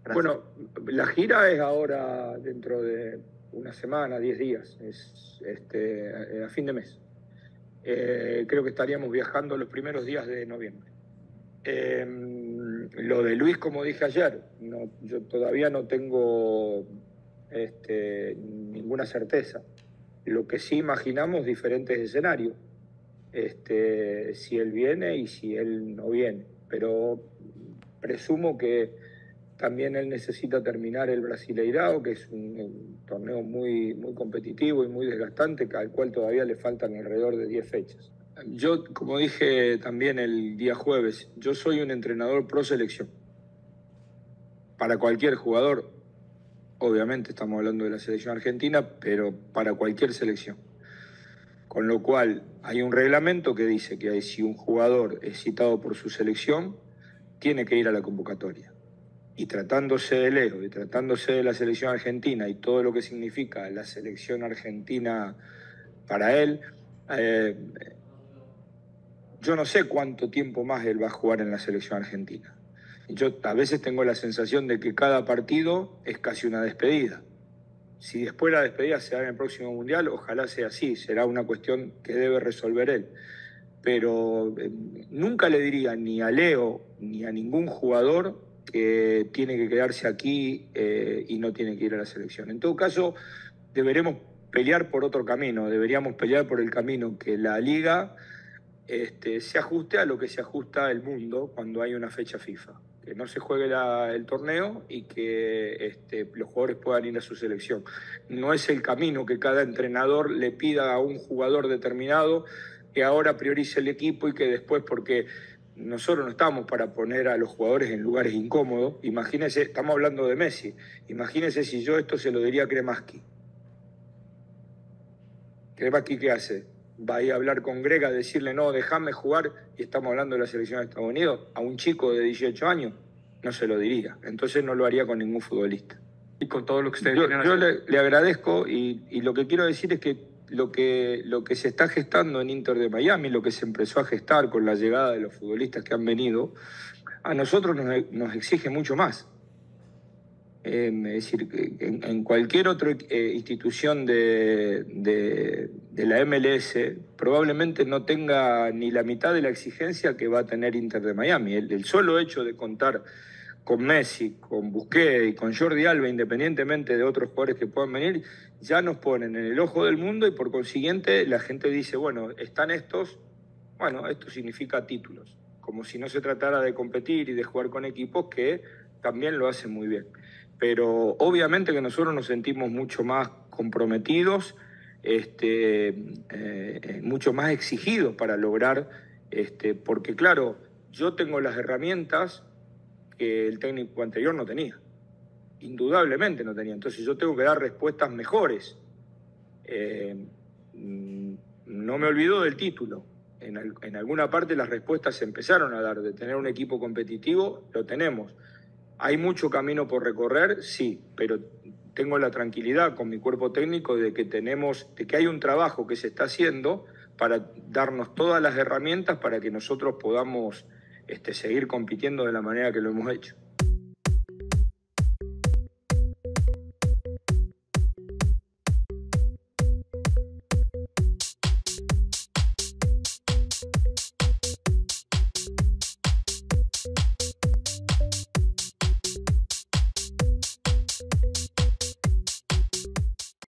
Gracias. Bueno, la gira es ahora dentro de una semana, 10 días, es a fin de mes. Creo que estaríamos viajando los primeros días de noviembre. Lo de Luis, como dije ayer, yo todavía no tengo ninguna certeza. Lo que sí imaginamos diferentes escenarios, si él viene y si él no viene. Pero presumo que también él necesita terminar el Brasileirao, que es un torneo muy, muy competitivo y muy desgastante, al cual todavía le faltan alrededor de 10 fechas. Yo, como dije también el día jueves, yo soy un entrenador pro selección. Para cualquier jugador, obviamente estamos hablando de la selección argentina, pero para cualquier selección. Con lo cual, hay un reglamento que dice que si un jugador es citado por su selección, tiene que ir a la convocatoria. Y tratándose de Leo y tratándose de la selección argentina y todo lo que significa la selección argentina para él, yo no sé cuánto tiempo más él va a jugar en la selección argentina. Yo a veces tengo la sensación de que cada partido es casi una despedida. Si después la despedida se da en el próximo Mundial, ojalá sea así, será una cuestión que debe resolver él. Pero nunca le diría ni a Leo ni a ningún jugador que tiene que quedarse aquí y no tiene que ir a la selección. En todo caso, deberemos pelear por otro camino, deberíamos pelear por el camino que la liga se ajuste a lo que se ajusta el mundo cuando hay una fecha FIFA. Que no se juegue el torneo y que los jugadores puedan ir a su selección. No es el camino que cada entrenador le pida a un jugador determinado que ahora priorice el equipo y que después, porque nosotros no estamos para poner a los jugadores en lugares incómodos. Imagínense, estamos hablando de Messi, imagínense si yo esto se lo diría a Cremaschi. ¿Cremaschi qué hace? Va a ir a hablar con Grega, a decirle, no, déjame jugar, y estamos hablando de la selección de Estados Unidos, a un chico de 18 años, no se lo diría. Entonces no lo haría con ningún futbolista. Y con todo lo que ustedes yo le agradezco y lo que quiero decir es que lo que se está gestando en Inter de Miami, lo que se empezó a gestar con la llegada de los futbolistas que han venido, a nosotros nos exige mucho más. Es decir, en cualquier otra institución de la MLS probablemente no tenga ni la mitad de la exigencia que va a tener Inter de Miami. El solo hecho de contar con Messi, con Busquets y con Jordi Alba, independientemente de otros jugadores que puedan venir, ya nos ponen en el ojo del mundo y por consiguiente la gente dice, bueno, están estos, bueno, esto significa títulos, como si no se tratara de competir y de jugar con equipos que también lo hacen muy bien. Pero obviamente que nosotros nos sentimos mucho más comprometidos, mucho más exigidos para lograr, porque claro, yo tengo las herramientas que el técnico anterior no tenía. Indudablemente no tenía. Entonces yo tengo que dar respuestas mejores. No me olvido del título. En alguna parte las respuestas se empezaron a dar. De tener un equipo competitivo, lo tenemos. ¿Hay mucho camino por recorrer? Sí, pero tengo la tranquilidad con mi cuerpo técnico de que hay un trabajo que se está haciendo para darnos todas las herramientas para que nosotros podamos seguir compitiendo de la manera que lo hemos hecho.